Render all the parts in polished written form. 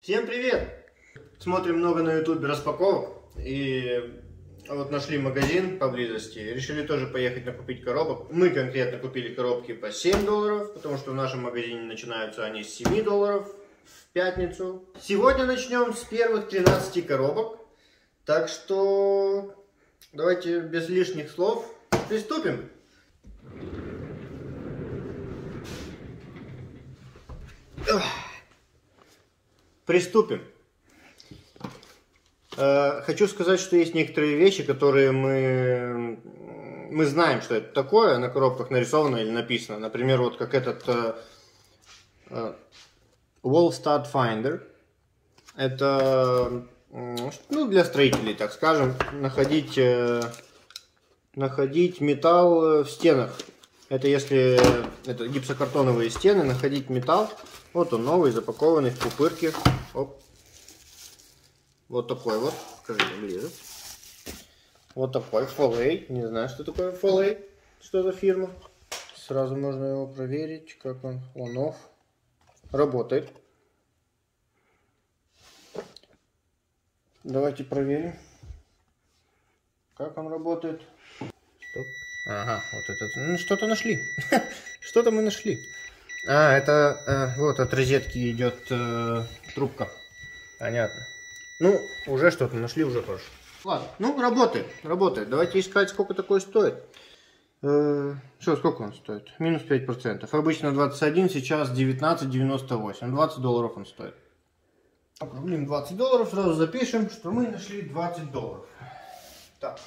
Всем привет! Смотрим много на ютубе распаковок и вот нашли магазин поблизости. Решили тоже поехать накупить коробок. Мы конкретно купили коробки по $7, потому что в нашем магазине начинаются они с $7 в пятницу. Сегодня начнем с первых 13 коробок. Так что давайте без лишних слов приступим. Приступим. Хочу сказать, что есть некоторые вещи, которые мы знаем, что это такое, на коробках нарисовано или написано. Например, вот как этот Wall Stud Finder. Это для строителей, так скажем, находить металл в стенах. Это если это гипсокартоновые стены, находить металл. Вот он новый, запакованный в пупырке. Оп. Вот такой вот. Покажите ближе. Вот такой FOLA. Не знаю, что такое FOLA. Что за фирма. Сразу можно его проверить, как он on-off. Работает. Давайте проверим, как он работает. Стоп. Ага, вот это. Ну, что-то нашли. Что-то мы нашли. А, это вот от розетки идет трубка. Понятно. Ну, уже что-то нашли, уже хорошо. Ладно, ну, работает. Давайте искать, сколько такое стоит. Сколько он стоит? Минус 5%. Обычно 21, сейчас 19,98. $20 он стоит. Округлим $20, сразу запишем, что мы нашли $20. Так.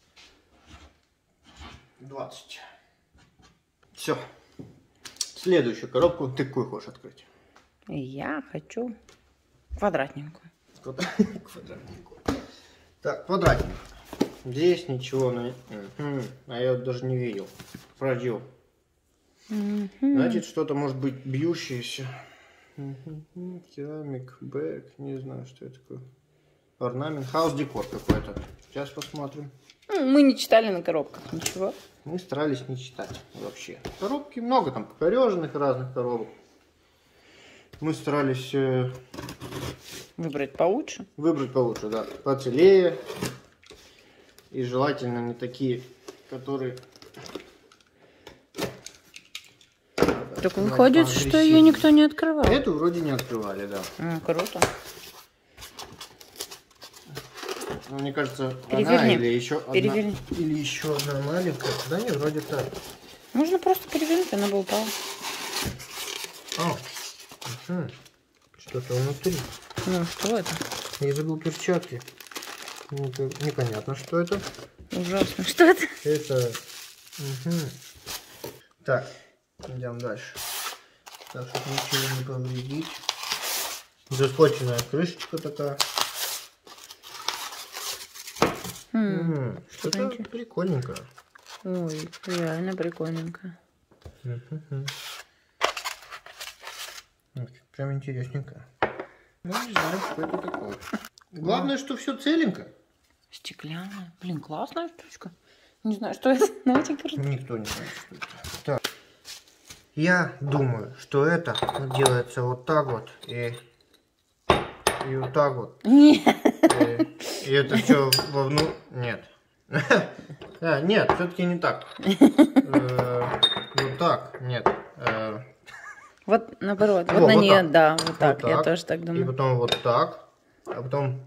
20. Все. Следующую коробку ты какую хочешь открыть? Я хочу квадратненькую. Квадратненькую. Так, квадратненькую. Здесь ничего, а я даже не видел. Продел. Значит, что-то может быть бьющееся. Керамик, бэк, не знаю, что это такое. Орнамент, хаус-декор какой-то. Сейчас посмотрим. Мы не читали на коробках ничего. Мы старались не читать вообще. Коробки много, там покореженных разных коробок. Мы старались выбрать получше. Выбрать получше, да. Поцелее. И желательно не такие, которые... Так выходит, что ее никто не открывал. Эту вроде не открывали, да. Круто. Ну, мне кажется, переверни. Она или еще переверни. одна, или еще одна маленькая. Да нет, вроде так. Можно просто перевернуть, она бы упала. Что-то внутри. Ну, что это? Я забыл перчатки. Непонятно, что это. Ужасно. Что это? Это... Так, идем дальше. Так, чтобы ничего не повредить. Заскотченная крышечка такая. Что-то прикольненькое. Ой, реально прикольненько. Прям интересненько. Ну, не знаю, что это такое. Главное, что все целенько. Стеклянная. Блин, классная штучка. Не знаю, что это. Знаете, никто не знает, что это. Так. Я думаю, что это делается вот так вот и вот так вот. Нет. И это все вовну... Нет. Нет, все-таки не так. Вот так, нет. Вот наоборот. Вот на нее, да, вот так. Вот Я так. тоже так думаю. И потом вот так. А потом...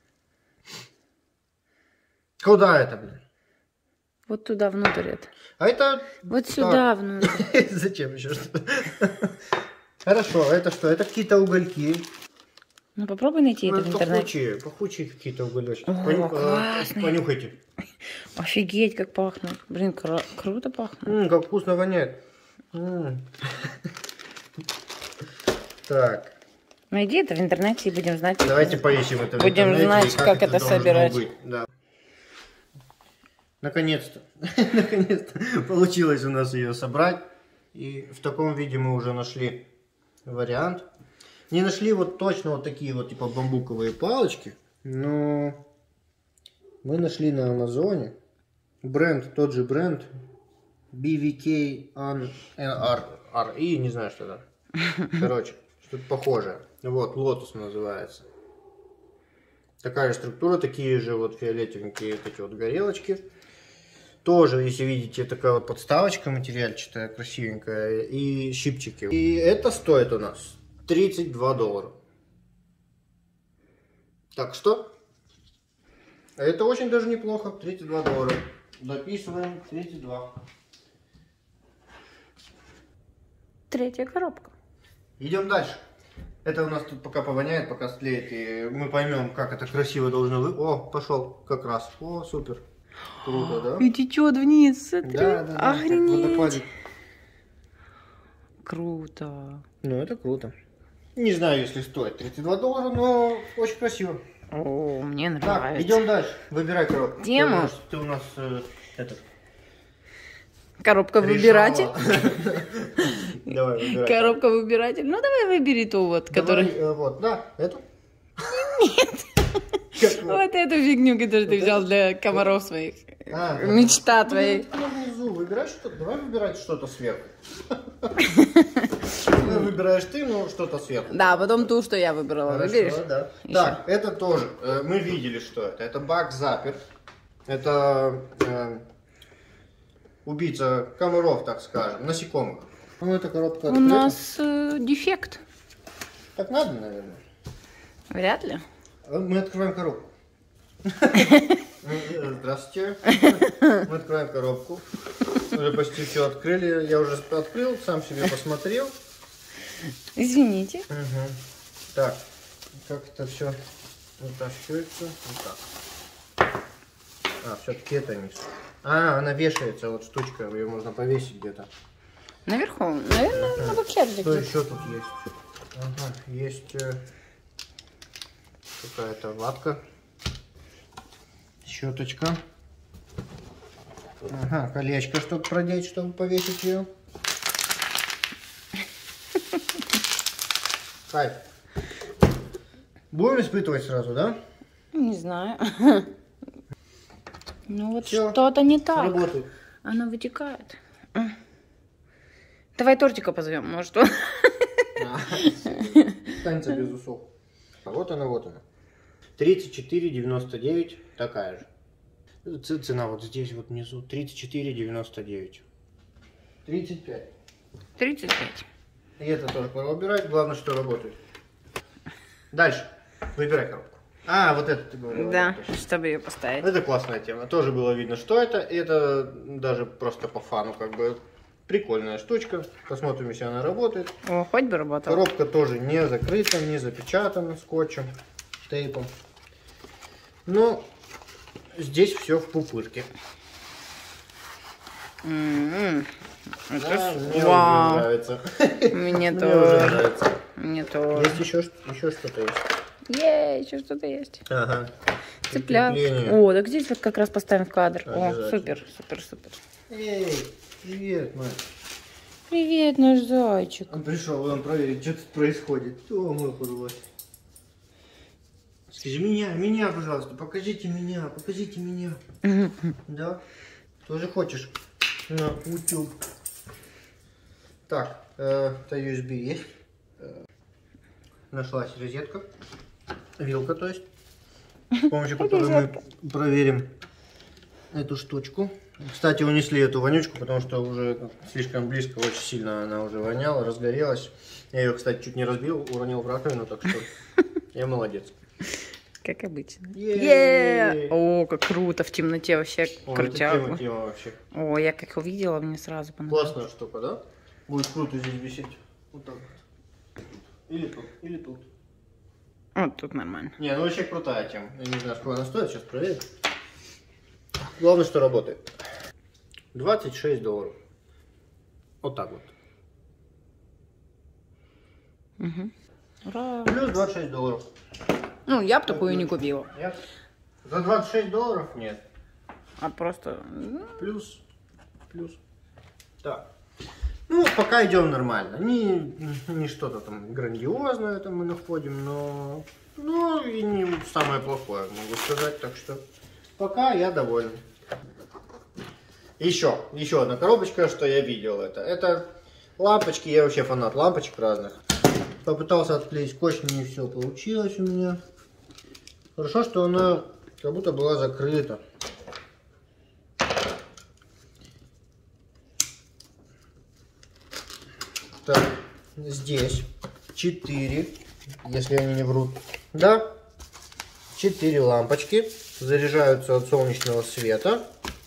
Куда это, блин? Вот туда внутрь это. А это... Вот сюда внутрь. Зачем еще что-то? Хорошо, это что? Это какие-то угольки. Ну попробуй найти это в интернете. Пахучие какие-то уголечки. Классные. Понюхайте. Офигеть, как пахнут. Блин, круто пахнут. Как вкусно воняет. Так. Найди это в интернете и будем знать. Давайте поищем это в будем интернете. Будем знать, как это собирать. Да. Наконец-то. Наконец-то получилось у нас ее собрать. И в таком виде мы уже нашли вариант. Не нашли вот точно вот такие вот типа бамбуковые палочки, но мы нашли на Амазоне бренд, тот же бренд BVK RE, не знаю что это. Короче, Что-то похожее. Вот, Lotus называется. Такая же структура, такие же вот фиолетовенькие вот эти вот горелочки. Тоже, если видите, такая вот подставочка материальчатая, красивенькая, и щипчики. И это стоит у нас $32. Так что, это очень даже неплохо, $32. Дописываем 32. Третья коробка. Идем дальше. Это у нас тут пока повоняет, пока стлеет, и мы поймем, как это красиво должно быть. О, пошел как раз. О, супер. Круто, да? И течет вниз, смотри. Да, да, да. Охренеть. Круто. Ну, это круто. Не знаю, если стоит $32, но очень красиво. О, мне Так, нравится. идем дальше. Выбирай коробку. Тему. Ты у нас этот. Коробка выбиратель. Давай, выбирай. Коробка выбиратель. Ну, давай выбери ту вот, который... Вот, да, эту? Вот эту фигню, которую ты взял для комаров своих. Мечта твоя. Внизу выбирай что-то. Давай выбирать что-то сверху. Выбираешь ты, но что-то сверху. Да, потом ту, что я выбрала. Выберешь? Да. Так, это тоже. Мы видели, что это. Это баг запер. Это убийца комаров, так скажем, насекомых. Ну, эта коробка У открыта. нас дефект. Так надо, наверное. Вряд ли. Мы открываем коробку. Здравствуйте. Мы открываем коробку. Уже почти все открыли. Я уже открыл, сам себе посмотрел. Извините. Угу. Так, как это все вытаскивается? Вот так. А, все-таки это не. А, она вешается, вот штучка, ее можно повесить где-то. Наверху, наверное, на букете. Что еще тут есть? Ага, есть какая-то ватка, щеточка. Ага, колечко, чтобы продеть, чтобы повесить ее. Кайф. Будем испытывать сразу, да? Не знаю. Ну вот Всё, что-то не так. Работает. Она вытекает. Давай тортика позовем, может он. Останется без усов. А вот она, вот она. 34,99, такая же. Цена вот здесь вот внизу. 34,99. 35. 35. И это тоже пора убирать. Главное, что работает. Дальше. Выбирай коробку. А, вот это ты говорила. Да, чтобы ее поставить. Это классная тема. Тоже было видно, что это. И это даже просто по фану, как бы прикольная штучка. Посмотрим, если она работает. О, хоть бы работала. Коробка тоже не закрыта, не запечатана скотчем, тейпом. Но здесь все в пупырке. Да, мне Вау. уже нравится. Мне Мне уже тоже. нравится. Мне тоже. Есть еще что-то есть. Еще что-то есть. Ага. Цыпляк. Крепление. О, так здесь вот как раз поставим в кадр. О, Обязательно. супер, супер, супер. Эй, привет, мать. Привет, наш зайчик. Он пришел, он проверить, что тут происходит. О, мой подвоз. Скажи, меня, пожалуйста, покажите меня. Да? Тоже хочешь? На YouTube. Так, это USB есть. Нашлась розетка. Вилка, то есть. С помощью которой мы проверим эту штучку. Кстати, унесли эту вонючку, потому что уже слишком близко, очень сильно она уже воняла, разгорелась. Я ее, кстати, чуть не разбил, уронил в раковину, так что я молодец. Как обычно. Е-е-е. О, как круто, в темноте вообще О, крутяк. это тема вообще. О, я как увидела, мне сразу понравилось. Классная штука, да? Будет круто здесь висеть. Вот так вот. Или тут. Вот тут нормально. Не, ну вообще крутая тема. Я не знаю, сколько она стоит, сейчас проверим. Главное, что работает. $26. Вот так вот. Угу. Ура. Плюс $26. Ну, я бы такую не купила. Нет? За $26 нет. А просто... Плюс. Так. Ну, пока идем нормально. Не что-то там грандиозное там мы находим, но и не самое плохое, могу сказать. Так что пока я доволен. Еще одна коробочка, что я видел это. Это лампочки, я вообще фанат лампочек разных. Попытался отклеить скотч, не все получилось у меня. Хорошо, что она как будто была закрыта. Так, здесь 4, если они не врут. Да, 4 лампочки заряжаются от солнечного света.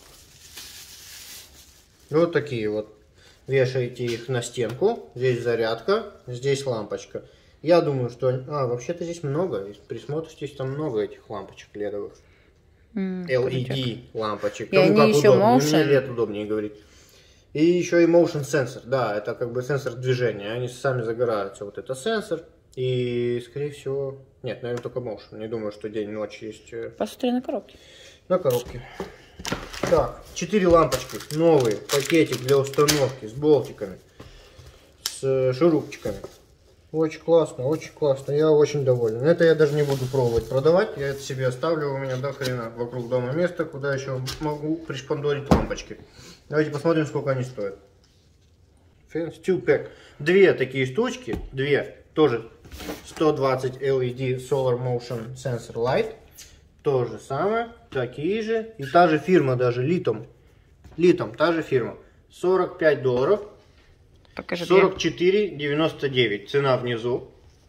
Вот такие вот. Вешаете их на стенку. Здесь зарядка, здесь лампочка. Я думаю, что... вообще-то здесь много. Если присмотритесь, там много этих лампочек ледовых. LED лампочек. И они еще motion. Мне LED удобнее говорить. И еще и motion сенсор. Да, это как бы сенсор движения. Они сами загораются. Вот это сенсор. И, скорее всего... Нет, наверное, только motion. Не думаю, что день и ночь есть... Посмотри на коробке. На коробке. Так, 4 лампочки. Новые. Пакетик для установки. С болтиками. С шурупчиками. Очень классно, очень классно. Я очень доволен. Это я даже не буду пробовать продавать. Я это себе оставлю. У меня до хрена вокруг дома место, куда еще могу пришпандорить лампочки. Давайте посмотрим, сколько они стоят. Fancy 2-pack. Две такие штучки. Две. Тоже 120 LED Solar Motion Sensor Light. То же самое. Такие же. И та же фирма даже. Литом. Литом. Та же фирма. $45. Покажи. 44,99. Цена внизу.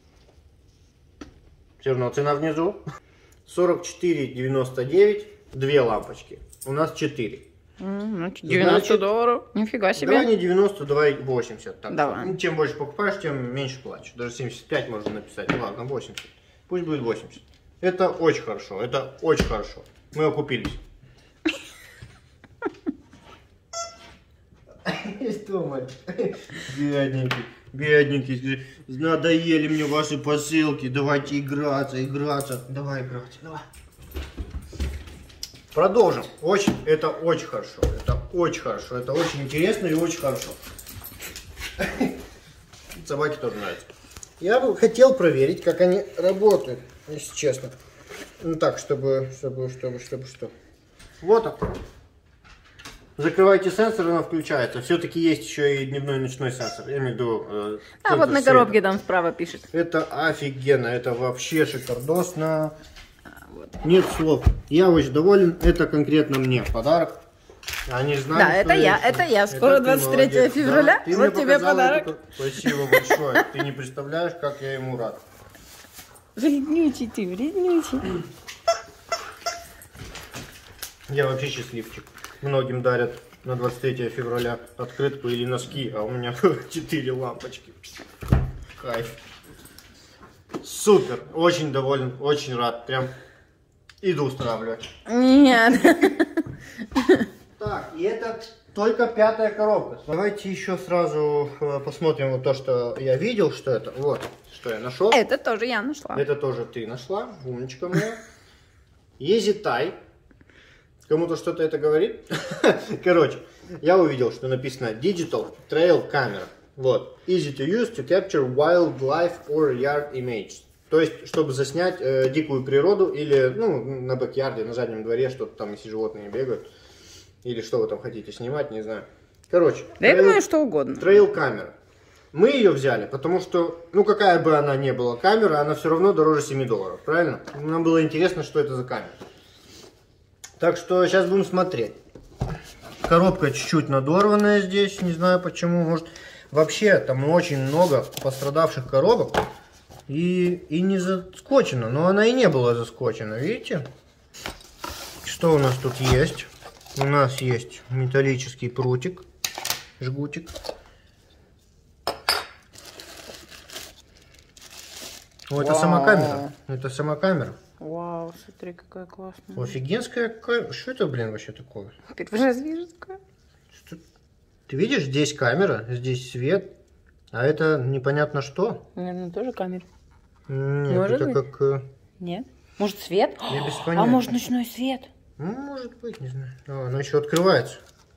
Все равно цена внизу. 44,99. Две лампочки. У нас 4. $90. Значит, нифига себе. Давай не 90, давай 80. Так. Давай. Чем больше покупаешь, тем меньше платишь. Даже 75 можно написать. Ну ладно, 80. Пусть будет 80. Это очень хорошо. Это очень хорошо. Мы окупились. Что, мать? Бедненький, бедненький. Надоели мне ваши посылки. Давайте играться, играться. Давай играть, давай. Продолжим. Это очень хорошо. Это очень хорошо. Это очень интересно и очень хорошо. Собаке тоже нравится. Я бы хотел проверить, как они работают, если честно. Ну так, чтобы что. Вот он. Закрываете сенсор, она включается. Все-таки есть еще и дневной и ночной сенсор. Я имею в виду... вот на коробке там справа пишет. Это офигенно. Это вообще шикардосно. Вот. Нет слов. Я очень доволен. Это конкретно мне подарок. Они знают, да, это я. Скоро 23 февраля. Да, вот тебе подарок. Спасибо большое. Ты не представляешь, как я ему рад. Вреднючий ты, вреднючий. Я вообще счастливчик. Многим дарят на 23 февраля открытку или носки, а у меня 4 лампочки. Кайф. Супер. Очень доволен, очень рад. Прям иду устраивать. Нет. Так, и это только 5-я коробка. Давайте еще сразу посмотрим вот то, что я видел, что это. Вот, что я нашел. Это тоже я нашла. Это тоже ты нашла, умничка моя. Езитай. Кому-то что-то это говорит? Короче, я увидел, что написано Digital Trail Camera. Вот. Easy to use to capture wildlife or yard images. То есть, чтобы заснять дикую природу или, ну, на бэк-ярде, на заднем дворе, что-то там, если животные бегают. Или что вы там хотите снимать, не знаю. Короче. Да я думаю, что угодно. Трейл камера. Мы ее взяли, потому что, ну, какая бы она ни была камера, она все равно дороже $7, правильно? Нам было интересно, что это за камера. Так что сейчас будем смотреть. Коробка чуть-чуть надорванная здесь, не знаю почему. Может, вообще там очень много пострадавших коробок и не заскочена. Но она и не была заскочена, видите? Что у нас тут есть? У нас есть металлический прутик, жгутик. О, это сама камера. Это сама камера. Вау, смотри, какая классная. Офигенская камера. Что это, блин, вообще такое? Первый раз вижу такое. Что? Ты видишь, здесь камера, здесь свет, а это непонятно что. Наверное, тоже камера. Нет, Может это быть? как... Нет? Может, свет? Я без А понятия. может, ночной свет? Ну, может быть, не знаю. А, она еще открывается.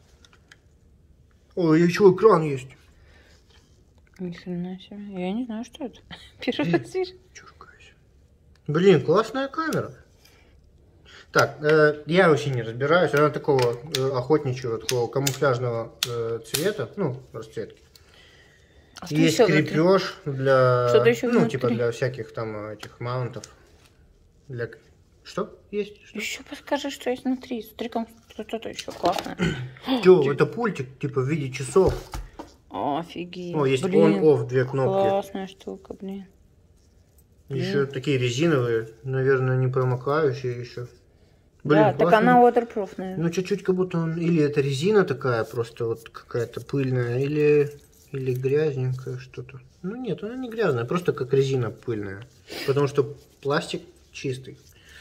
Ой, еще экран есть. Ни хрена себе. Я не знаю, что это. Первый раз вижу. Чуркаюсь. Блин, классная камера. Так, я вообще не разбираюсь. Она такого охотничьего, такого камуфляжного цвета, ну, расцветки. А что Есть еще внутри? крепеж для, Что-то еще ну, внутри. типа для всяких там этих маунтов. Для... Что есть? Что? Еще подскажи, что есть внутри. Смотри, там что-то еще классное. Тё, это пультик, типа в виде часов. Офигеть. О, есть Блин, on-off, две кнопки. классная штука, блин. Еще такие резиновые, наверное, не промокающие еще. Да, так классно. она waterproof, наверное. Ну, чуть-чуть как будто он... Или это резина такая просто вот какая-то пыльная, или грязненькая что-то. Ну, нет, она не грязная, просто как резина пыльная. Потому что пластик чистый.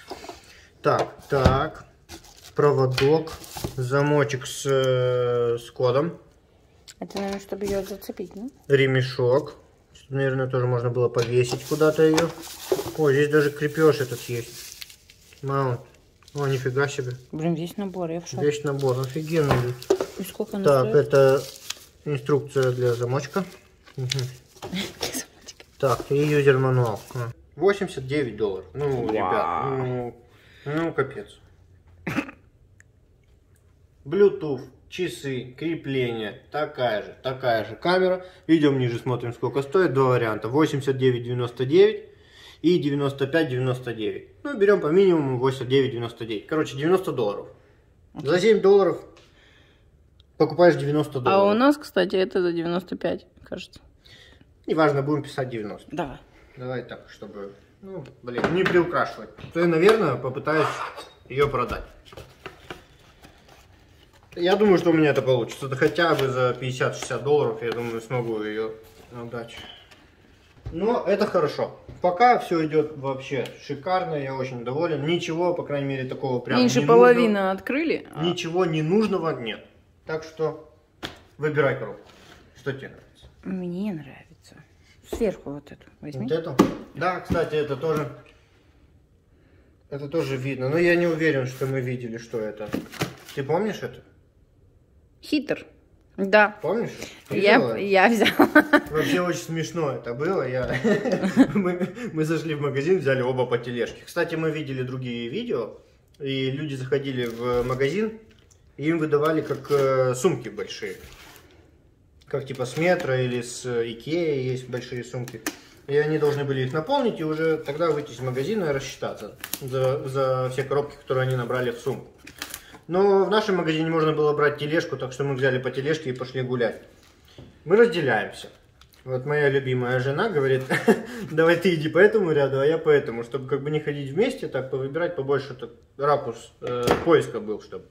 Так. Проводок. Замочек с кодом. Это, наверное, чтобы ее зацепить, ну? Ремешок. Наверное, тоже можно было повесить куда-то ее. О, здесь даже крепеж этот есть. Маунт. О, нифига себе. Блин, весь набор, я в шоке. Весь набор, офигенно. И сколько она Так, стоит? это инструкция для замочка. Угу. Так, и юзер-мануал. $89. Ну, ребят, ну, капец. Bluetooth, часы, крепление, такая же камера. Идем ниже, смотрим, сколько стоит. Два варианта, 89,99 и 95,99. Ну, берем по минимуму 89,99. Короче, $90. За $7 покупаешь $90. А у нас, кстати, это за 95, кажется. Неважно, будем писать 90. Давай. Давай так, чтобы, ну, блин, не приукрашивать. То я, наверное, попытаюсь ее продать. Я думаю, что у меня это получится. Да хотя бы за $50-60, я думаю, смогу ее отдать. Но это хорошо. Пока все идет вообще шикарно, я очень доволен. Ничего, по крайней мере, такого прям Меньше не половины нужного, открыли. ничего ненужного нет. Так что выбирай коробку. Что тебе нравится? Мне нравится. Сверху вот эту возьми. Вот эту? Да, кстати, это тоже видно. Но я не уверен, что мы видели, что это. Ты помнишь это? Хитр. Да. Помнишь? Я взяла. Вообще очень смешно это было. Мы зашли в магазин, взяли оба по тележке. Кстати, мы видели другие видео, и люди заходили в магазин, и им выдавали как сумки большие. Как типа с Метро или с Икеи есть большие сумки. И они должны были их наполнить и уже тогда выйти из магазина и рассчитаться за все коробки, которые они набрали в сумку. Но в нашем магазине можно было брать тележку, так что мы взяли по тележке и пошли гулять. Мы разделяемся. Вот моя любимая жена говорит, давай ты иди по этому ряду, а я по этому, чтобы как бы не ходить вместе, так повыбирать побольше, так, ракурс поиска был, чтобы.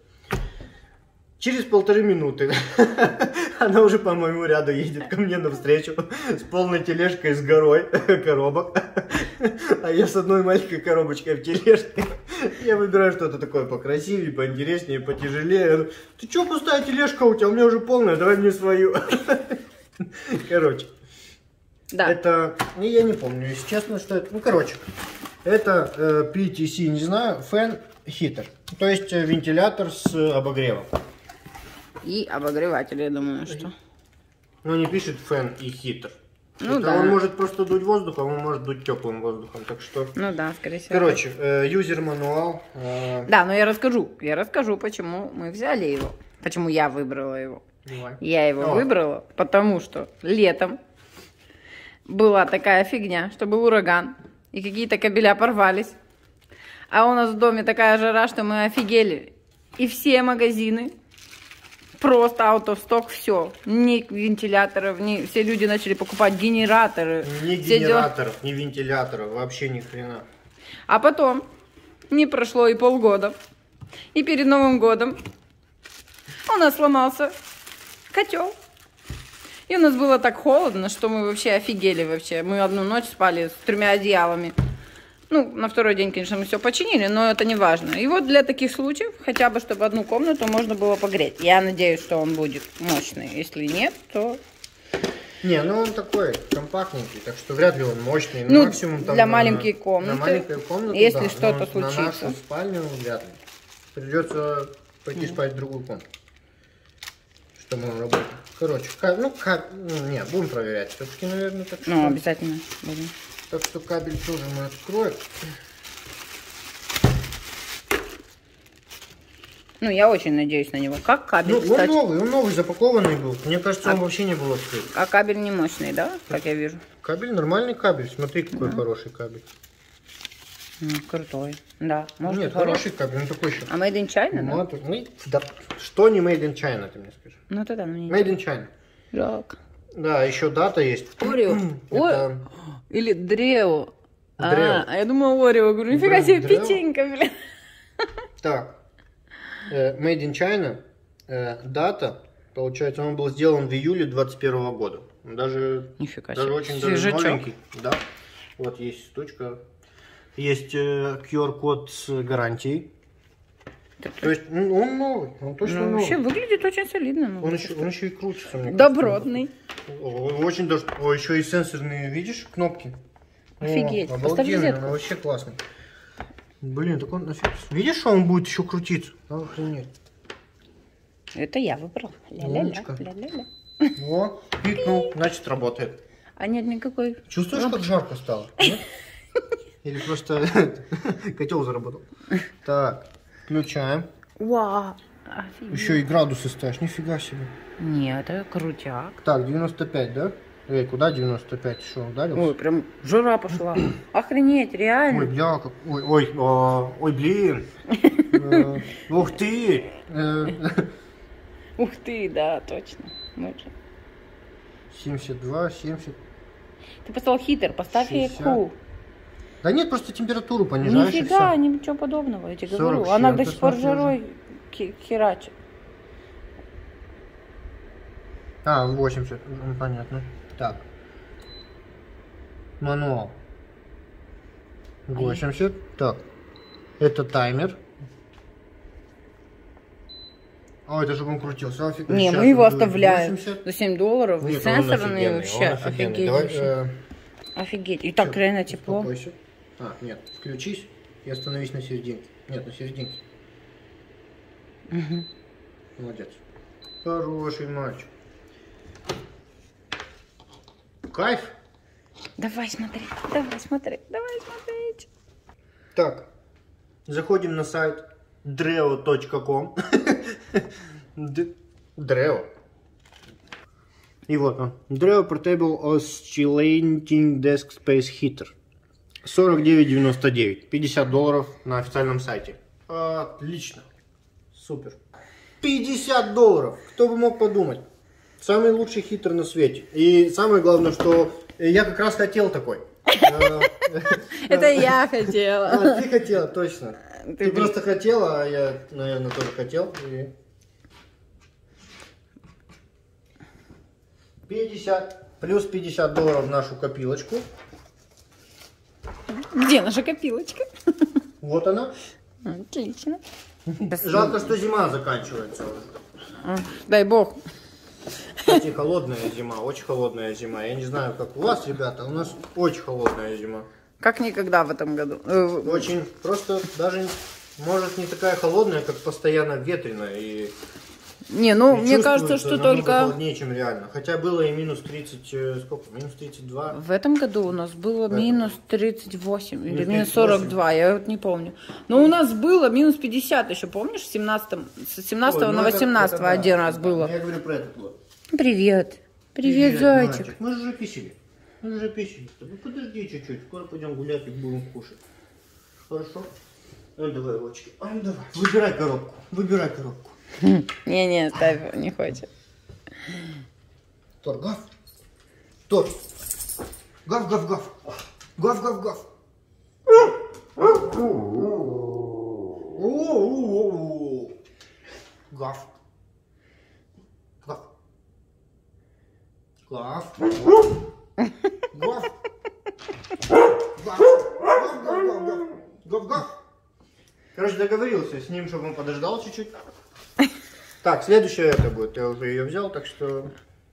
Через 1,5 минуты она уже по моему ряду едет ко мне навстречу с полной тележкой с горой коробок, а я с одной маленькой коробочкой в тележке. Я выбираю что-то такое покрасивее, поинтереснее, потяжелее. Я говорю, ты что, пустая тележка у тебя? У меня уже полная, давай мне свою. Короче. Да. Это, я не помню, если честно, что это. Ну, короче, это PTC, не знаю, Fan Heater. То есть вентилятор с обогревом. И обогреватель, я думаю, что. Ну, не пишет Fan и Heater. Ну, это да. он может просто дуть воздухом, он может дуть теплым воздухом, так что... Ну да, скорее всего. Короче, юзер-мануал. Да, но я расскажу, почему мы взяли его. Почему я выбрала его. Давай. Я его выбрала, потому что летом была такая фигня, что был ураган, и какие-то кабеля порвались. А у нас в доме такая жара, что мы офигели. И все магазины просто out of stock, все. Ни вентиляторов, ни... Все люди начали покупать генераторы. Ни генераторов, ни вентиляторов, вообще ни хрена. А потом не прошло и полгода. И перед Новым годом у нас сломался котел. И у нас было так холодно, что мы вообще офигели вообще. Мы одну ночь спали с 3 одеялами. Ну, на второй день, конечно, мы все починили, но это не важно. И вот для таких случаев, хотя бы, чтобы одну комнату можно было погреть. Я надеюсь, что он будет мощный. Если нет, то... Не, ну он такой компактненький, так что вряд ли он мощный. Ну, максимум там для маленькой комнаты. На маленькую комнату, если да, что-то но случится. На нашу спальню вряд ли. Придется пойти спать в другую комнату, чтобы он работал. Короче, не, будем проверять. Все-таки, наверное, так что... Ну, обязательно будем. Так что кабель тоже мы откроем. Ну, я очень надеюсь на него. Как кабель, Ну, кстати. он новый, запакованный был. Мне кажется, он вообще не был открыт. А кабель не мощный, да? Как я вижу. Кабель, нормальный кабель. Смотри, какой хороший кабель. Крутой. Да, может Нет, хороший. хороший кабель, он такой еще. А Made in China, да? Да, что не Made in China, ты мне скажи? Ну, тогда мне Made in China. жалко. Да, еще дата есть. Орео. Это Или Дрео. Дрео. А я думала Орео. Говорю, нифига себе, Дрео. печенька, блин. Так. Made in China. Дата. Получается, он был сделан в июле 2021 года. Даже Нифига даже себе. очень даже Свежачок. новенький. Да. Вот есть штучка. Есть QR-код с гарантией. То есть он новый, он точно Ну, новый. вообще выглядит очень солидно. ну. Он еще и крутится, мне кажется. Добротный. Очень даже... О, еще и сенсорные, видишь, кнопки? Офигеть. О, Поставь обалденно, розетку. он вообще классный. Блин, так он нафиг... Видишь, что он будет еще крутиться? Охренеть. Это я выбрал. Умничка. Ля-ля-ля. О, пикнул, значит работает. А нет никакой. Чувствуешь, как жарко стало? Нет? Или просто котел заработал? Так, включаем. Вау. Офигеть. Еще и градусы ставишь, нифига себе. Нет, это крутяк. Так, 95, да? Эй, куда 95? Что, ударился? Ой, прям жара пошла. Охренеть, Ой, реально. бля, как... Ой, блин. Ух ты. Ух ты, да, точно. Вот же. 72, 70. Ты поставил хитр, поставь 60. EQ. Да нет, просто температуру понижаешь и Нифига, все. ничего подобного, я тебе 40 говорю. Она чем-то, до сих пор смотри жарой херачит. А, 80, понятно. Так. Мануал. 80. Так. Это таймер. О, это чтобы он крутился. Офигеть. Не, Сейчас мы его он будет оставляем 80. за $7. Нет, он Сенсорный офигенный, вообще. он офигенный. Офигеть. Давай, вообще. Офигеть. И так реально тепло. успокойся. А, нет, включись и остановись на серединке. Нет, на серединке. Мгм. Молодец. Хороший мальчик. Кайф. Давай смотреть, давай смотреть, давай смотреть. Так, заходим на сайт dreo.com. Dreo. И вот он. Dreo Portable Oscillating Desk Space Heater. $49.99. $50 на официальном сайте. Отлично. Супер. $50. Кто бы мог подумать. Самый лучший хитер на свете. И самое главное, что я как раз хотел такой. Это я хотела. А, ты хотела, точно. Ты Ты просто хотела, а я, наверное, тоже хотел. И... 50. Плюс $50 в нашу копилочку. Где наша копилочка? Вот она. Отлично. Жалко, что зима заканчивается уже. Дай бог. Кстати, холодная зима, очень холодная зима. Я не знаю, как у вас, ребята, у нас очень холодная зима. Как никогда в этом году. Очень, просто даже, может, не такая холодная, как постоянно ветреная. И Не, ну, и мне кажется, чувствуется что намного только холоднее, чем реально. Хотя было и минус 30, сколько? Минус 32. в этом году у нас было этом. минус 38 или Минус минус 38. 42, я вот не помню. Но у нас было минус 50 еще, помнишь, с 17 Ой, ну на это 18 да, один раз да. было. Я говорю про этот год. Привет. Привет, зайчик. мальчик. Мы же уже писали. Мы же уже писали. Ну подожди чуть-чуть, скоро пойдем гулять и будем кушать. Хорошо? Ну давай, ручки. Ну давай. Выбирай коробку. Выбирай коробку. Не-не, ставь, не хочет. Тор, гав. Тор. Гав, гав, гав. Гав, гав, гав. Гав. Гав. Гав. Гав. Гав. Гав, гав. Короче, договорился с ним, чтобы он подождал чуть-чуть. Так, следующая это будет. Я уже ее взял, так что...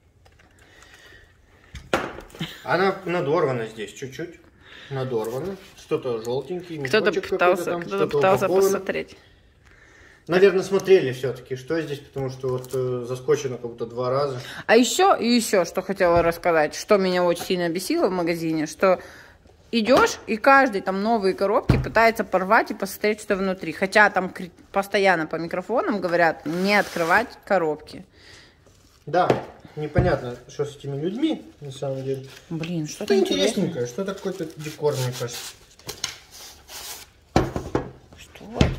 Она надорвана здесь чуть-чуть. Надорвана. Что-то желтенький. Кто-то пытался посмотреть. Наверное, смотрели все-таки, что здесь, потому что вот заскочено как будто 2 раза. А еще, что хотела рассказать, что меня очень сильно бесило в магазине, что идешь, и каждый там новые коробки пытается порвать и посмотреть, что внутри. Хотя там постоянно по микрофонам говорят не открывать коробки. Да, непонятно, что с этими людьми, на самом деле. Блин, что-то интересненькое, что-то какой-то декор, мне кажется. Что это?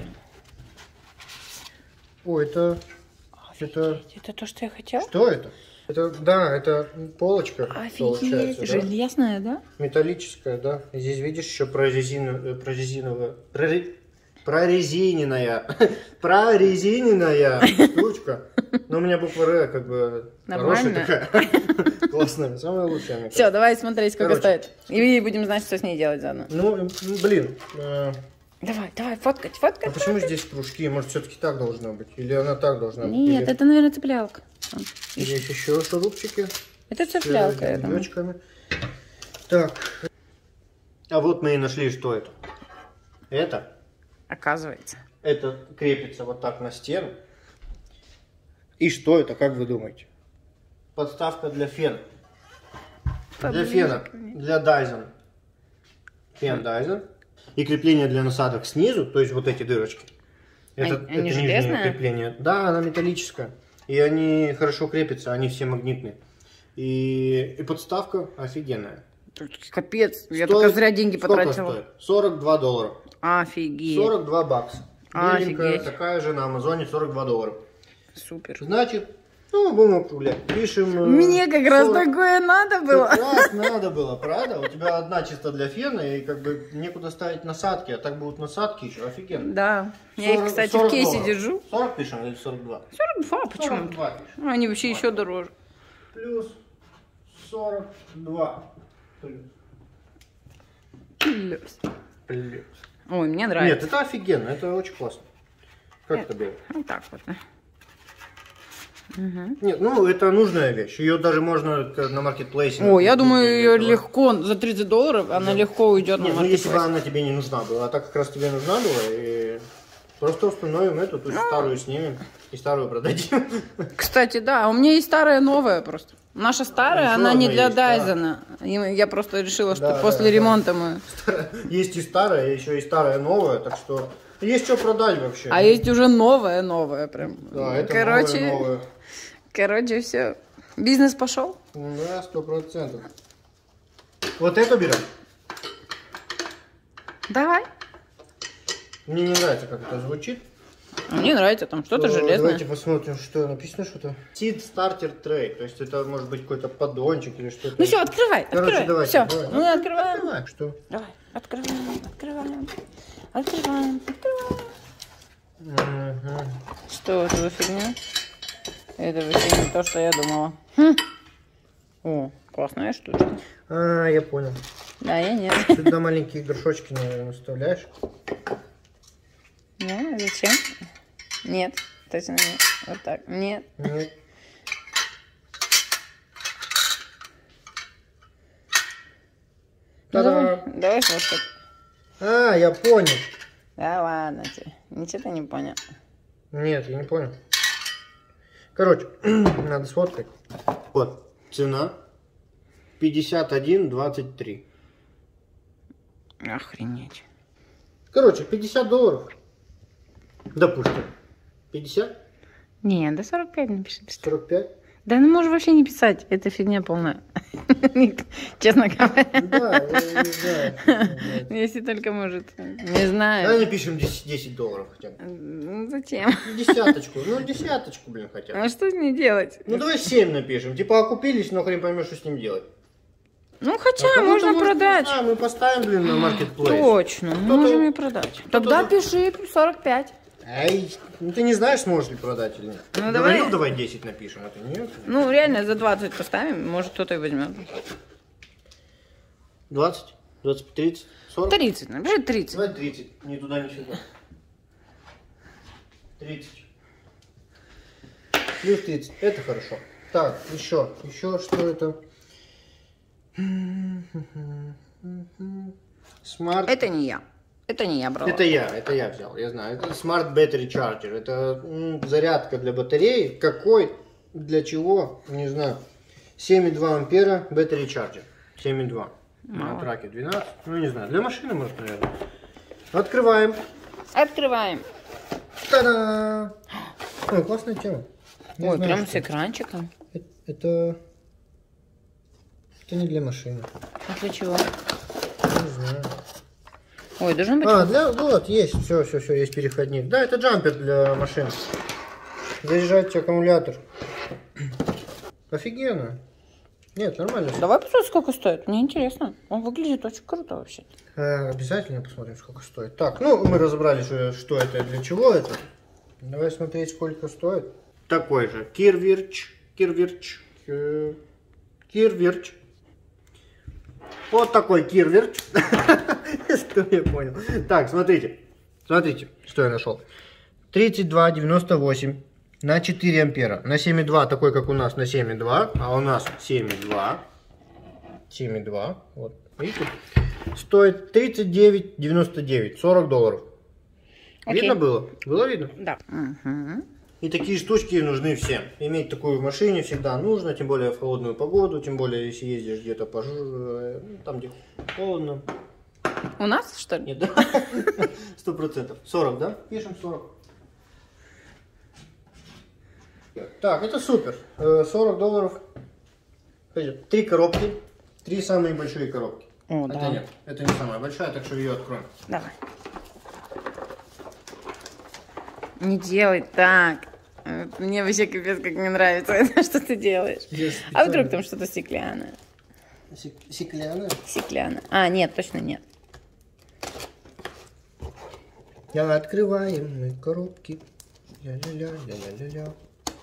О, это... Это то, что я хотела? Что это? Да, это полочка. Офигеть, да? железная, да? Металлическая, да. И здесь видишь еще прорезиненная штучка. Но у меня буква Р как бы нормально. Хорошая такая. Классная, самая лучшая. Мне Все, давай смотреть, сколько стоит. И будем знать, что с ней делать заодно. Ну, блин. Давай, фоткать. А почему здесь кружки? Может, все-таки так должно быть? Или она так должна быть? Нет, это, наверное, цеплялка. Здесь еще шурупчики. Это цеплялка, я думаю. Так. А вот мы и нашли, что это. Это? Оказывается. Это крепится вот так на стену. И что это, как вы думаете? Подставка для фена. Для фена. Для Dyson. Фен Dyson. И крепление для насадок снизу, то есть вот эти дырочки. Это нижнее крепление. Да, она металлическая. И они хорошо крепятся, они все магнитные. И подставка офигенная. Капец, я только зря деньги потратила. Стоит? $42. Офигеть. 42 бакса. Беленькая, Офигеть. такая же на Амазоне, $42. Супер. Значит, ну, будем округлять. Пишем... Мне как раз такое надо было. Как раз надо было, правда? У тебя одна чисто для фена, и как бы некуда ставить насадки, а так будут насадки еще, офигенно. Да. Я их, кстати, в кейсе держу. 40 пишем или 42? 42, почему? 42 пишем. Они вообще еще дороже. Плюс 42. Плюс. Ой, мне нравится. Нет, это офигенно, это очень классно. Как это было? Вот так вот. Угу. Нет, ну это нужная вещь. Ее даже можно на маркетплейсе. О, я думаю, ее легко за $30 она легко уйдет на маркетплейс. Ну если бы она тебе не нужна была, а так как раз тебе нужна была, и просто установим эту, то есть старую снимем и старую продадим. Кстати, да, у меня есть старая новая просто. Наша старая, она не для Дайзена. Я просто решила, что после ремонта мы... Есть и старая, еще и старая новая, так что есть что продать вообще. А есть уже новая прям. Да, это новая. Короче, все. Бизнес пошел? Да, 100%. Вот эту берем? Давай. Мне не нравится, как это звучит. Мне нравится, там что-то железное. Давайте посмотрим, что написано, что-то. Seed Starter Tray, то есть это может быть какой-то поддончик или что-то. Ну все, открывай, Короче, давайте. Все, мы открываем. Давай, что? Давай, открываем. Угу. Что это за фигня? Это вообще не то, что я думала. О, классная штучка. А, я понял. Да, я нет. Сюда маленькие горшочки, наверное, вставляешь. Ну, зачем? Нет, точно нет. Вот так. Нет. Нет. Давай сфоткать. А, я понял. Да ладно тебе. Ничего ты не понял. Нет, я не понял. Короче, надо сфоткать. Вот, цена 51,23. Охренеть. Короче, $50. Допустим. 50? Не, до 45 напиши. 45? Да ну можешь вообще не писать. Это фигня полная. Честно говоря. Да, я не знаю. Если только может. Не знаю. Давай напишем $10 хотя бы. Ну зачем? Десяточку. Ну, десяточку, блин, хотя бы. А что с ней делать? Ну, давай 7 напишем. Типа окупились, но хрен поймешь, что с ним делать. Ну, хотя можно продать. А, мы поставим, блин, на маркетплейс. Точно, можем и продать. Тогда пиши 45. Ай, ну ты не знаешь, сможешь ли продать или нет. Ну, давай 10 напишем, это нет. Ну, реально, за 20 поставим, может, кто-то и возьмет. 20, 20, 30, 40? 30, напиши 30. Давай 30, ни туда, ни сюда. 30. Плюс 30, это хорошо. Так, еще что это? Smart. Это не я. Это не я брала. Это я взял, я знаю. Это Smart Battery Charger. Это зарядка для батареи. Какой, для чего, не знаю. 7,2 ампера Battery Charger. 7,2. На траке 12. Ну, не знаю, для машины, может, наверное. Открываем. Открываем. Та-да! Ой, классная тема. Не Ой, знаю, прям что. с экранчиком. Это не для машины. А для чего? Не знаю. Ой, должен быть... Вот, есть, все, есть переходник. Да, это джампер для машин. Заряжать аккумулятор. Офигенно. Нет, нормально. Давай посмотрим, сколько стоит. Мне интересно. Он выглядит очень круто вообще. Обязательно посмотрим, сколько стоит. Так, ну, мы разобрали, что это и для чего это. Давай смотреть, сколько стоит. Такой же. Кирвирч. Вот такой кирвирч. Что я понял. Так, смотрите, что я нашел. 32,98 на 4 ампера. На 7,2, такой как у нас на 7,2, а у нас 7,2. 7,2, вот, видите? Стоит 39,99, $40. Окей. Видно было? Было видно? Да. Угу. И такие штучки нужны всем. Иметь такую в машине всегда нужно, тем более в холодную погоду, тем более если ездишь где-то там, где холодно. У нас, что ли? Нет, да? 100%. 40, да? Пишем 40. Так, это супер. $40. 3 коробки. 3 самые большие коробки. О, это да. нет, это не самая большая, так что ее откроем. Давай. Не делай так. Мне вообще капец как не нравится это, что ты делаешь. А вдруг там что-то стеклянное? Стеклянная? Стеклянное. А, нет, точно нет. Открываем мы коробки. Ля-ля-ля.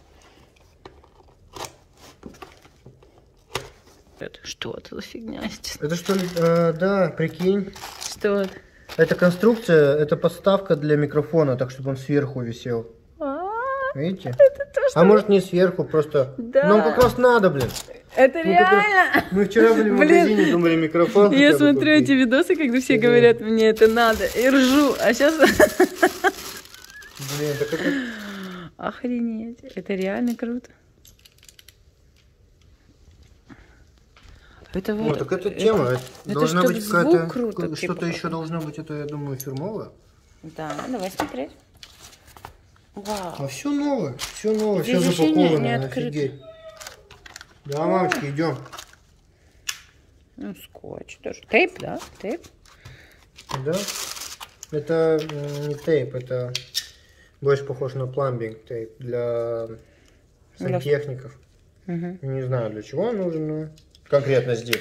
Это что это за фигня сейчас? Это что ли? Да, прикинь. Что это? Это конструкция, это подставка для микрофона, так чтобы он сверху висел. Видите? Это то, что... А может не сверху, просто... Да. Нам как раз надо, блин. Это реально? Мы вчера были в магазине, думали микрофон. Я смотрю эти видосы, когда все говорят, мне это надо, и ржу. А сейчас... Блин, так это... Охренеть. Это реально круто. Это О, вот... так это тема. Должна чтоб быть звук какая-то... круто, Что-то типа. еще должно быть, это, я думаю, фирмовое. Да, давай смотреть. Вау. А все новое, все Здесь вообще запаковано, не открыто. офигеть. Да, мамочки, идем. Ну, скотч тоже. Тейп, да? Тейп? Да. Это не тейп, это больше похож на пламбинг тейп для сантехников. Угу. Не знаю, для чего он нужен, но конкретно здесь.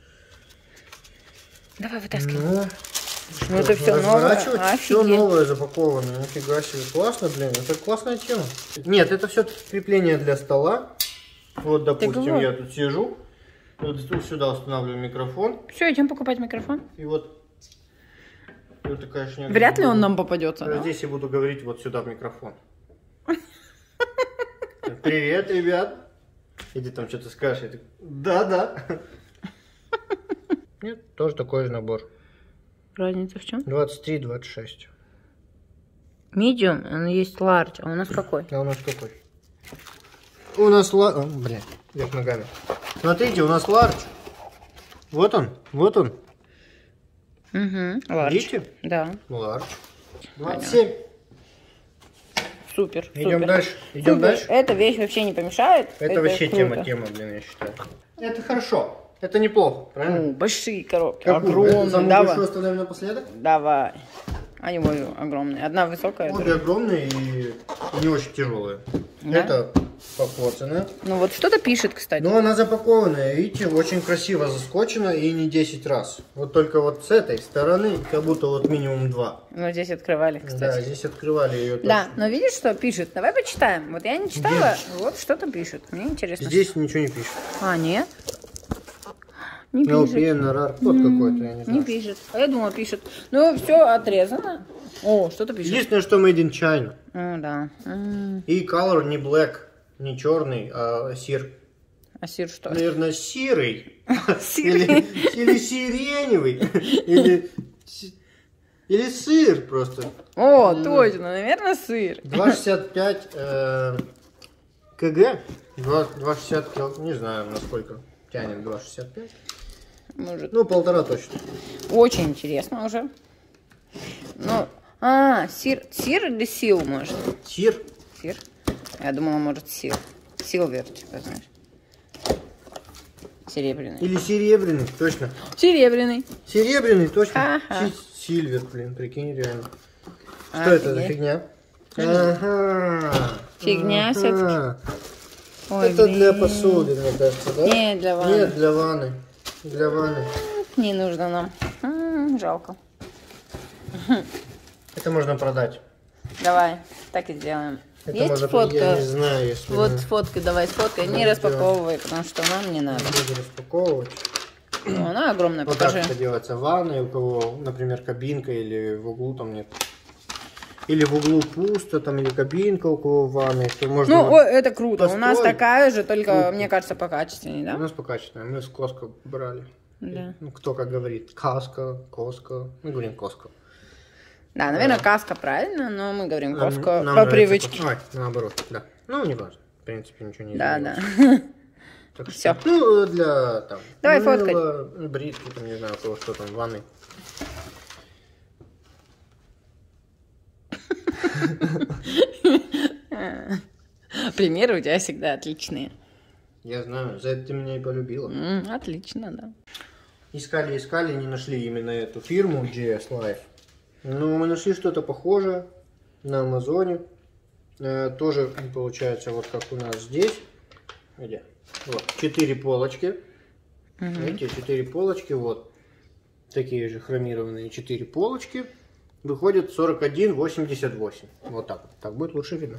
Давай вытаскивай. Ну, это все новое. Все новое запаковано. Нифига себе. Классно, блин. Это классная тема. Нет, это все крепление для стола. Вот, допустим, вот. я тут сижу. Вот сюда устанавливаю микрофон. Все, идем покупать микрофон. И вот такая шняга. Вряд ли он нам попадется. Да? Здесь я буду говорить вот сюда в микрофон. Привет, ребят. Иди там что-то скажешь. Я такой, да. Нет, тоже такой же набор. Разница в чем? 23-26. Medium, он есть large. А у нас какой? А у нас какой? У нас блин, вверх ногами. Смотрите, у нас large. Вот он. Угу, large. Видите? Да. Large. 27. Супер. Идем дальше. Идем дальше. Эта вещь вообще не помешает. Это вообще круто. тема, блин, я считаю. Это хорошо. Это неплохо, правильно? Большие коробки. Какую? Огромные. Самую Давай. большую оставляем напоследок? Давай. Они обе огромные. Одна высокая. Обе огромные и не очень тяжелые. Да? Это покоцанная. Ну вот что-то пишет, кстати. Но она запакованная, видите, очень красиво заскочена и не 10 раз. Вот только вот с этой стороны как будто вот минимум 2. Ну здесь открывали, кстати. Да, здесь открывали ее точно. Да, но видишь, что пишет? Давай почитаем. Вот я не читала, вот что-то пишет. Мне интересно. Здесь ничего не пишет. А, нет? Не пишет. LPN, RAR, код какой-то, я не знаю. Не пишет. А я думала, пишет. Ну, все отрезано. О, что-то пишет. Единственное, что made in China. О, да. И color не black, не черный, а сир. А сир что? Наверное, серый. Сир. Или сиреневый. Или сыр просто. О, точно, наверное, сыр. 2,65 кг. 2,60 кг. Не знаю, насколько тянет 2,65. Может. Ну, 1,5 точно. Очень интересно уже. Ну, сир или сил, может? Сир. Сир? Я думала, может, сил. Силвер, типа, знаешь. Серебряный. Или серебряный, точно. Серебряный. Серебряный, точно. Ага. Сильвер, блин, прикинь, реально. Что Офигеть. это за фигня? Ага. Фигня всё-таки. Ой, Это для блин. посуды, мне кажется, да? Нет, для ванны. Нет, для ванны. Для ванны. Не нужно нам. Жалко. Это можно продать. Давай, так и сделаем. Это Есть можно фотка? Я не знаю, если Вот мы фотка, давай сфоткай. Не Да, распаковывай, потому что нам не надо. будем распаковывать. Ну, она огромная, Вот покажи. так это делается в ванной, у кого, например, кабинка или в углу там нет. Или в углу пусто, там, или кабинка у кого в ванной, то можно... Ну, ой, это круто. У нас построить. такая же, только, Круто. мне кажется, покачественнее, У да? нас покачественная, мы с Costco брали. Да. Ну, кто как говорит, Costco, мы говорим Costco. Да, наверное, каска правильно, но мы говорим Нам- Costco нам по нравится привычке. Ой, наоборот, да. Ну, не важно, в принципе, ничего не Да, изменилось. да. Так что, Всё. ну, для там... Давай мыла, фоткать. бритки, там, не знаю, у кого что там в ванной. Примеры у тебя всегда отличные. Я знаю, за это ты меня и полюбила. Отлично, да. Искали, не нашли именно эту фирму GS Life. Но мы нашли что-то похожее на Амазоне. Тоже получается вот как у нас здесь. Где? Вот, 4 полочки. Видите, 4 полочки, вот. Такие же хромированные 4 полочки. Выходит 41,88. Вот так вот. Так будет лучше видно.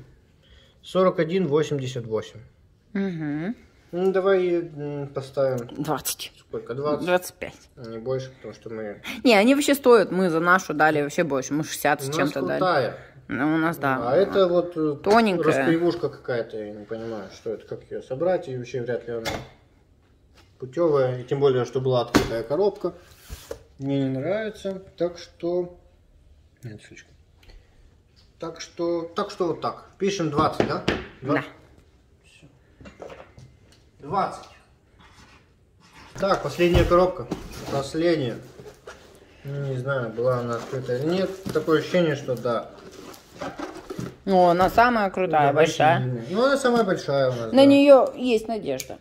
41,88. Угу. Ну, давай поставим 20. сколько? 20? 25. Не больше, потому что мы... Не, они вообще стоят. Мы за нашу дали вообще больше. Мы 60 У с нас чем-то дали. крутая. Ну, у нас, да. А это вот тоненькая. раскривушка какая-то, я не понимаю, что это, как ее собрать, и вообще вряд ли она путевая, и тем более, что была открытая коробка. Мне не нравится, так что... Нет, слишком. Так что вот так. Пишем 20, да? Да. 20. Так, последняя коробка. Последняя. Ну, не знаю, была она открытая или нет. Такое ощущение, что да. Ну, она самая крутая, большая. Ну, она самая большая у нас. На нее есть надежда.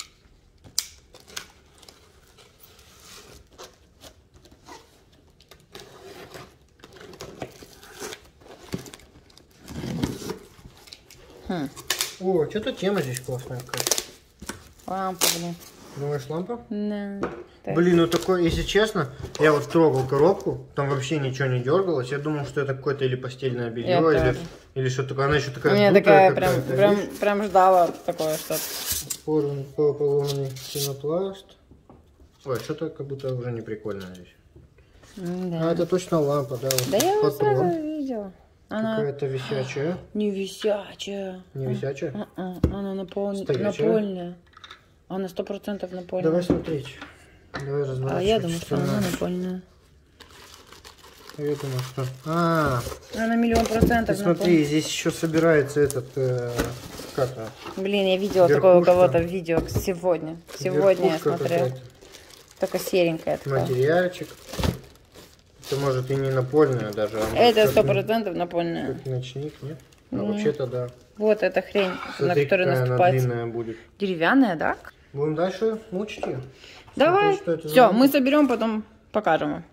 О, что-то тема здесь классная какая-то. Лампа, блин. Думаешь, лампа? Да. Так. Блин, ну такой, если честно, я вот трогал коробку, там вообще ничего не дергалось. Я думал, что это какое-то или постельное белье, Я или, тоже. или что-то такое. Она еще У такая меня вздутая такая какая-то, видишь? прям ждала такое что-то. Поломанный пенопласт. Ой, что-то как будто уже не прикольно здесь. Да. А это точно лампа, да? Вот Да я его патрон. сразу видела. Она Какая-то висячая. не висячая. Не висячая? Она Стоячая? напольная. Она 100% напольная. Давай смотреть. Давай разворачивать. А я думаю, что она напольная. Я думаю, что... Она 1000000% Ты смотри, здесь еще собирается этот... как это? Блин, я видела такое у Верхушка. кого-то в видео сегодня. Сегодня я Верхушка смотрела. какая-то. Только серенькая такая. Материальчик. Это может и не напольная даже. А Это может, как 100% напольная. как ночник, нет? А вообще-то да. Вот эта хрень, на Смотри, которой какая она наступает. длинная будет. Деревянная, да? Будем дальше мучить ее. Давай. Смотреть, что это за Все, лампа. мы соберем, потом покажем вам.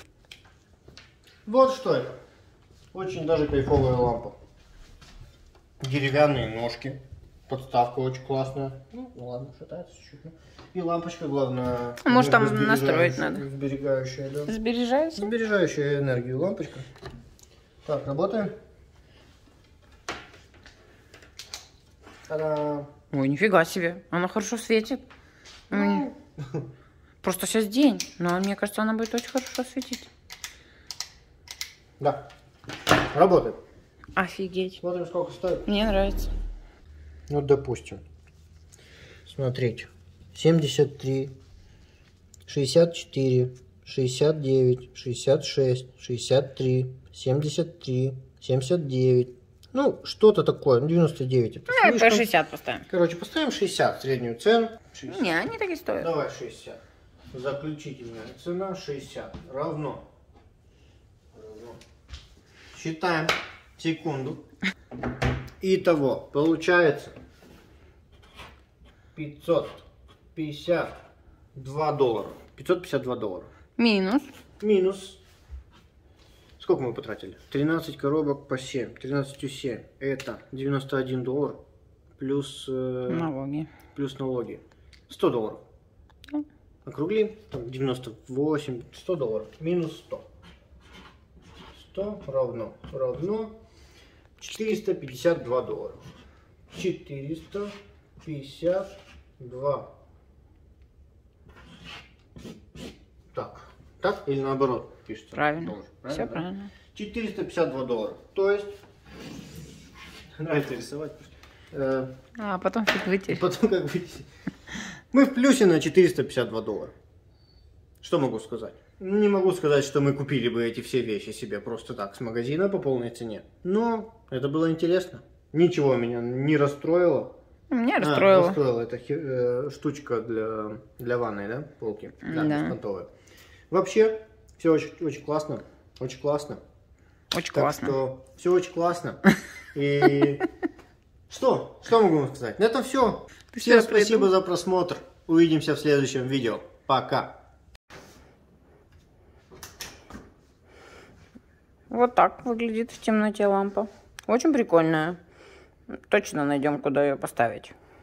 Вот что это. Очень даже кайфовая лампа. Деревянные ножки. Подставка очень классная. Ну ладно, шатается чуть-чуть. И лампочка, главное. Может, там сберегающая- настроить надо. Сберегающая, да. Сбережается? Сберегающая энергию лампочка. Так, работаем. Та-дам. Ой, нифига себе. Она хорошо светит. Просто сейчас день, но мне кажется, она будет очень хорошо светить. Да. Работает. Офигеть. Смотрим, сколько стоит. Мне нравится. Ну, допустим. Смотрите. 73, 64, 69, 66, 63, 73, 79. Ну, что-то такое. 99 это По слишком. 60 поставим. Короче, поставим 60 среднюю цену. 60. Не, они так и стоят. Давай 60. Заключительная цена 60. Равно. Считаем. Секунду. Итого получается 552 доллара. 552 доллара. Минус. Минус. Сколько мы потратили? 13 коробок по 7. 13 7. Это 91 доллар. Плюс Налоги. Плюс налоги. 100 долларов. Округлим. Там 98. 100 долларов. Минус 100. 100 равно 452 доллара. 452. Так или наоборот пишется? Правильно. Все правильно. 452 доллара. То есть нравится рисовать. А потом как вытечь. Потом как вытечь. Мы в плюсе на 452 доллара. Что могу сказать? Не могу сказать, что мы купили бы эти все вещи себе просто так с магазина по полной цене. Но это было интересно. Ничего меня не расстроило. Меня расстроило. Расстроила эта штучка для ванной, да? Полки. Да, беспонтовая. Вообще, все очень классно. Очень классно. Очень классно. Что все очень классно. И что могу вам сказать? На этом все. Всем спасибо за просмотр. Увидимся в следующем видео. Пока. Вот так выглядит в темноте лампа. Очень прикольная. Точно найдем, куда ее поставить.